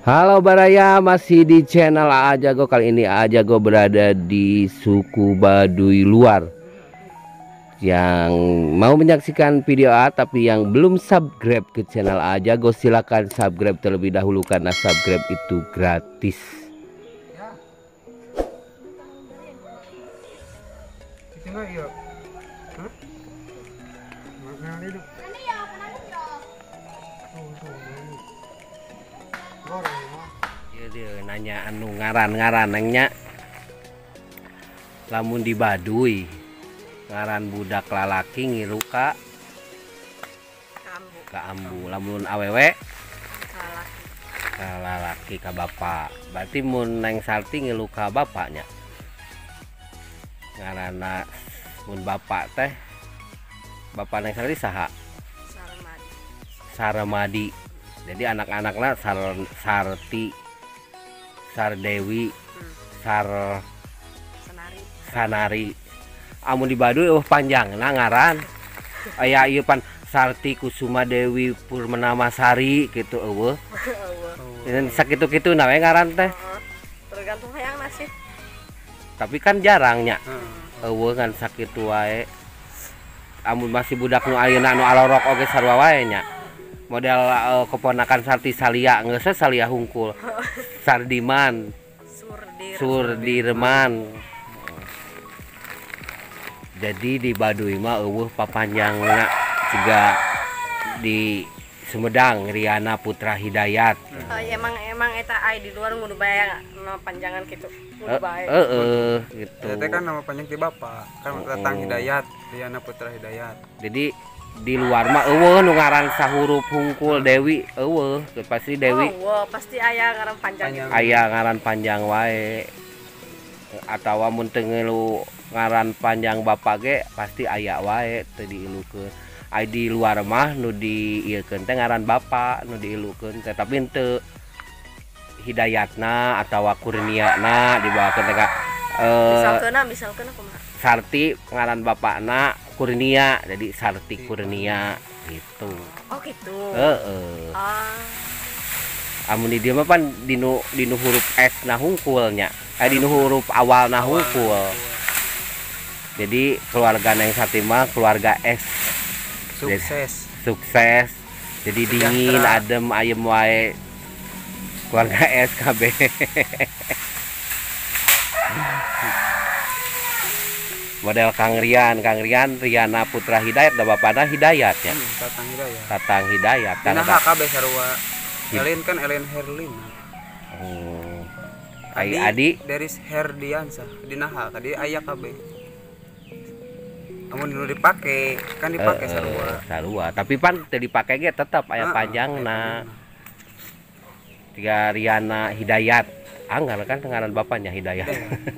Halo Baraya, masih di channel AA Jago. Kali ini AA Jago berada di suku Baduy luar. Yang mau menyaksikan video AA tapi yang belum subscribe ke channel AA Jago, silakan subscribe terlebih dahulu karena subscribe itu gratis. Dia nanya anu ngaran nengnya lamun di Baduy ngaran budak lalaki ngilu ka ambu, lamun awewe ka lalaki ka bapak. Berarti mun neng Sarti ngilu ka bapaknya ngaranna mun bapak teh bapak neng Sarti saha? Saramadi. Jadi anak-anaknya Sarti, Sardewi, Sanari. Amun di Baduy panjang nah ngaran aya ieu pan Sarti Kusuma Dewi Purnamasari gitu eueuh. Dan sakitu-kitu na we ngaran teh. Tergantung hayang nasib. Tapi kan jarang nya. Eueuh kan sakitu wae. Amun masih budak nu ayeuna nu alorok oge sarua wae nya. Model keponakan Sarti Salia geus Salia hungkul. Sardiman. Surdirman. Jadi di Baduy mah eueuh papanjangna juga di Sumedang Riana Putra Hidayat. Oh, emang eta ai di luar ngudu bayang nama panjangan gitu. Ngudu bae. Gitu. Eta kan nama panjang ti bapak, kan Tatang Hidayat, Riana Putra Hidayat. Jadi di luar mah eueuh nu ngaran sahurup hungkul Dewi eueuh, pasti Dewi. Oh, pasti aya ngaran panjang. Aya ngaran panjang wae. Atawa mun teu ngilu ngaran panjang bapak ge pasti aya wae teu diilukeun. Ai di luar mah nu diieukeun teh ngaran bapak nu diilukeun teh tapi henteu hidayatna atawa kurniana dibawakeun teh ka misalkeun kumaha? Sarti ngaran bapakna Kurnia, jadi Sarti Kurnia gitu. Oh gitu. Heeh. Amun di dieu mah pan dinu huruf S na hungkulnya. Dinu huruf awal na hungkul. Jadi keluarga Neng Sarti mah keluarga S. Sukses. Jadi dingin, adem, ayem wae. Keluarga S KB. Model Kang Rian Riana Putra Hidayat da bapana Hidayat ya. Tatang Hidayat. Dinaha KB sarua. Elin kan Elin Herlin. Oh. Adi dari Herdiansa dinaha tadi aya KB. Amun nu dipake kan dipake sarua. Tapi pan teu dipake ge tetep aya panjangna. Tiga Riana Hidayat. Anggar kan ngaran bapaknya Hidayat.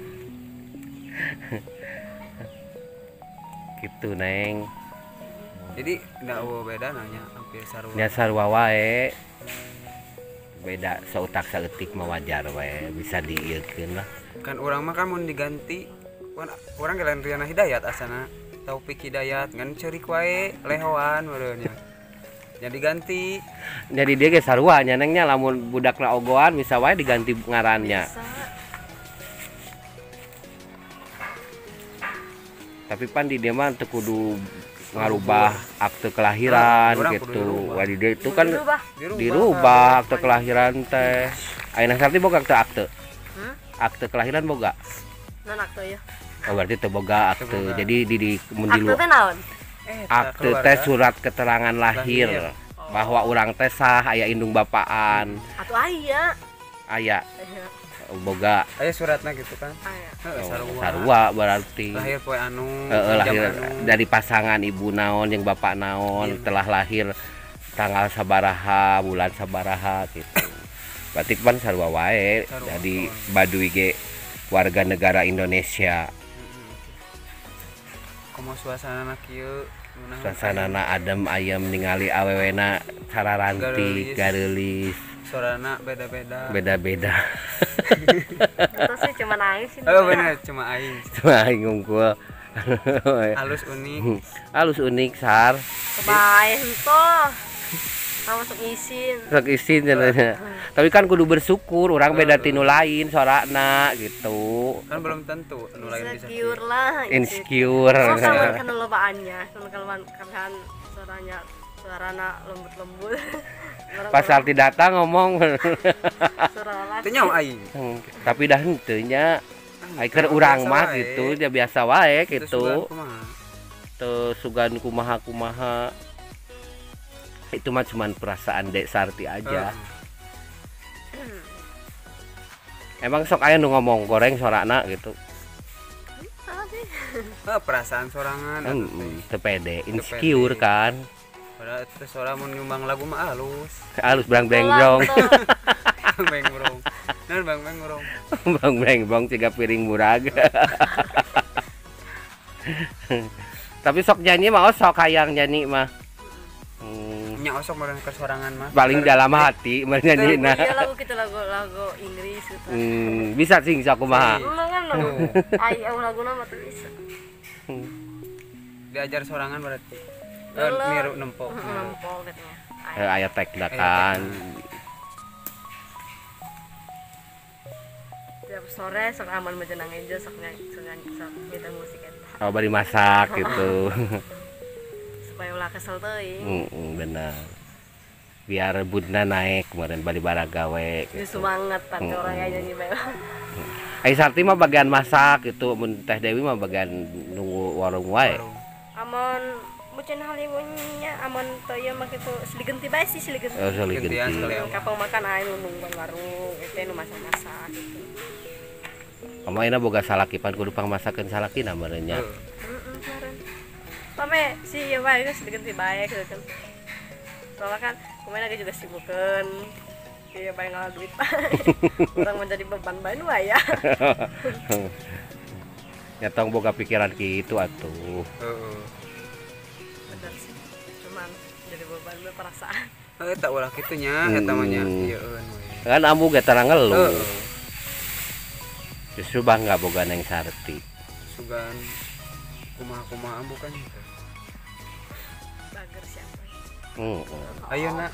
Gitu Neng. Jadi enggak beda nanya hampir sarua. Nya sarua wae. Beda sautak saeutik mah wajar wae bisa diieukeun lah. Kan urang mah kan mun diganti urang lain Riana Hidayat asana Taufik Hidayat ngan ceurik wae lehoan meureunnya. Nya diganti. Jadi dia ge sarua nya Neng nya lamun budakna ogoan bisa wae diganti ngarannya. Tapi pan di dia mah teu kudu ngarubah akte kelahiran gitu. Wah di dia itu kan dirubah akte kelahiran teh. Ayeuna Sarti boga akte. Akte kelahiran boga. Non akte ya. Oh berarti teu boga akte. Jadi di mun di Akte teh naon? Akte teh surat keterangan lahir bahwa urang teh sah aya indung bapaan. Atuh aya. Aya. Boga aya suratna gitu kan. Sarua berarti lahir poe anu lahir dari pasangan ibu naon jeung bapak naon telah lahir tanggal sabaraha bulan sabaraha gitu. Berarti kan sarua wae jadi Baduy ge warga negara Indonesia. Komo suasanana kieu suasanana adem ayem ningali awewena sararanti gareulis. Sorana beda-beda. Itu sih cuma nangis ini. Oh bener, cuma aing ngungkul. Halus unik Sar. Kebae henteu. masuk isin. sok isin cenah. Tapi kan kudu bersyukur orang beda tinu lain sorana gitu. Kan belum tentu anu lain bisa Insecure lah. Insecure. Oh, kan lobaannya, kan suaranya lembut-lembut. Pas Sarti datang ngomong. Suara teu nyawa aing. Tapi dah henteu nya. Ai keur urang mah gitu, dia biasa wae gitu. Teu sugan kumaha-kumaha. Itu mah cuman perasaan Dek Sarti aja. Emang sok aya nu ngomong goreng sorana gitu. Perasaan sorangan Teu pede, insecure kan. Padahal itu suara mun nyumbang lagu mah halus. Halus brang-breng-brong. Beng-brong. Nah, beng-brong. Brang-breng-brong ciga piring murag. Tapi sok nyanyi mah sok hayang nyanyi mah. Nya osok meureun ke sorangan mah. Paling dalam hati mah nyanyina. Iya lagu kita lagu Inggris gitu. Bisa sing sok kumaha. Kan ai laguna mah teu bisa. Diajar sorangan berarti. Leuleut. Niru nempok. Nempok katanya. Aya tekna kan. Tiap sore sok aman menjenang aja sok kita musik eta. Oh bari masak gitu. Supaya ulah kesel teuing. Bener. Biar budna naik kemarin bari bara gawe Jadi gitu. semangat tapi orang aja nyanyi bae. Ai Sarti mah bagian masak gitu, mun Teh Dewi mah bagian nunggu warung wae. Amun mucen haliwunya amun teu ieu mah kitu siligenti bae sih siligenti. Oh, soli Gantian genti. sekalian. Kapang makan aya nunggu warung itu nu masak-masak gitu. Kamu ayeuna boga salakipan kudu pangmasakeun salakina meureun nya. Meureun. Pame si ieu bae geus siligenti bae gitu kan. Soalnya kan kumaha juga sibukeun. Ieu bae ngalah duit bae. Urang menjadi beban bae nu aya. Ya tong boga pikiran kitu atuh. Heeh. Bener sih. Cuman jadi beban bae perasaan. Eta ulah kitu nya eta mah nya. Ieun we. Kan ambu ge tarang ngeluh. Heeh. Justru bangga boga Neng Sarti. Sugan kumaha-kumaha bukan gitu. Bager siapa? Ayeuna.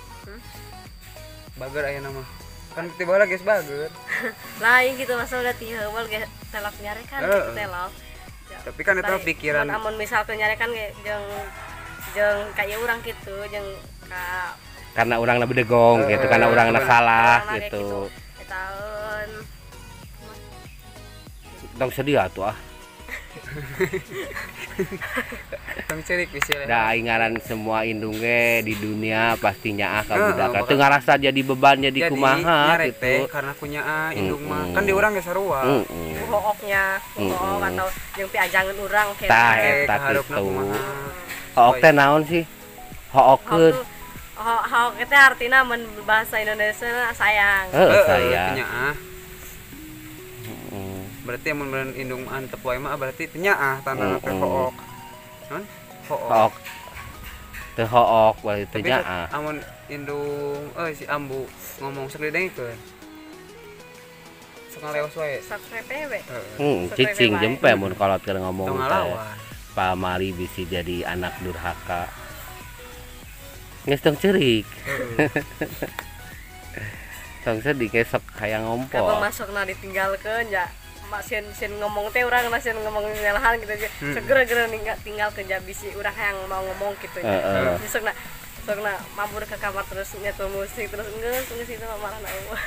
Bager ayeuna mah. Kan tiba lagi geus bager. Lain gitu masa udah ti heuweul ge telak nyarekan gitu telak. Tapi kan eta pikiran. Amun misalkan nyarekan ge jeung ka ieu urang kitu jeung ka Karena urangna bedegong gitu, karena urangna salah gitu. Tahun Tong sedih atuh ah. Tong cerik bisi le. Da ingaran semua indung ge di dunia pastinya ah ka budak. Teu ngarasa jadi beban jadi kumaha gitu. Karena kunyaan indung mah. Kan di urang ge sarua. hooknya hook atau jeung piajangan urang kayak Tah eta kitu. Hook teh naon sih? Hookeun. hook teh artina mun bahasa Indonesia sayang. Saya. Nyaah. Berarti mun meureun indung antep wae mah berarti nyaah tandana teh hook. Naon? Hook. Teu hook wae teu Tapi nyaah. amun indung si ambu ngomong sakdengkeun. Sok ngaleos wae. Subscribe we. Cicing jempe mun kolot keur ngomong Tong teh. ngalawan. Pamari bisi jadi anak durhaka. Geus tong ceurik. Tong sedih ge sok hayang Kapan ngompol. masukna ditinggalkeun ya. Masih ngomong teh urang masih ngomong nyalahan gitu aja. Segera-gera tinggal ke bisi urang yang mau ngomong gitu ya. Sokna mabur ke kamar terus nyetel musik terus geus itu marah na eueuh.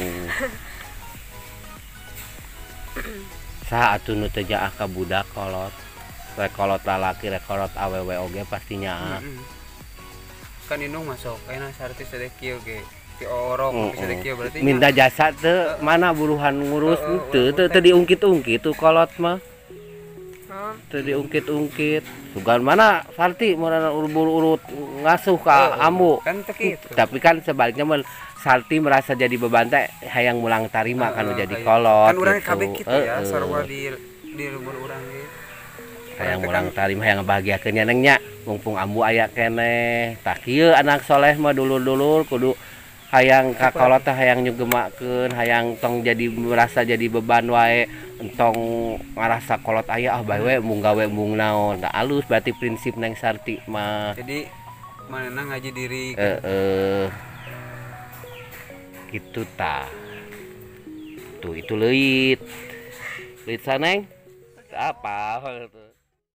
Saha atuh nu teu jaah ka budak kolot. Rek kolot lalaki rek kolot awewe oge pastinya. Kan indung masuk ayeuna Sarti sadek kieu ge. Ti orok bisa dek kieu berarti. Minta jasa teu mana buruhan ngurus teu diungkit-ungkit tuh kolot mah. Teu diungkit-ungkit. Sugan mana Sarti meureun urut ngasuh ka ambu. Kan teu kitu. Tapi kan sebaliknya mun Sarti merasa jadi beban teh hayang mulang tarima kan jadi kolot. Kan urang kabeh kitu ya sarua di leumbur urang ge. Hayang mulang tarima hayang bahagiakeun nya neng nya. Mumpung ambu aya keneh. Tah kieu anak soleh mah dulur-dulur kudu hayang ka kolot teh hayang nyugemakeun, hayang tong jadi merasa jadi beban wae, entong ngarasa kolot aya ah bae we mung gawe mung naon. Tah alus berarti prinsip Neng Sarti mah. Jadi mana ngaji diri gitu ta. Tuh itu leuit saneng apa tuh.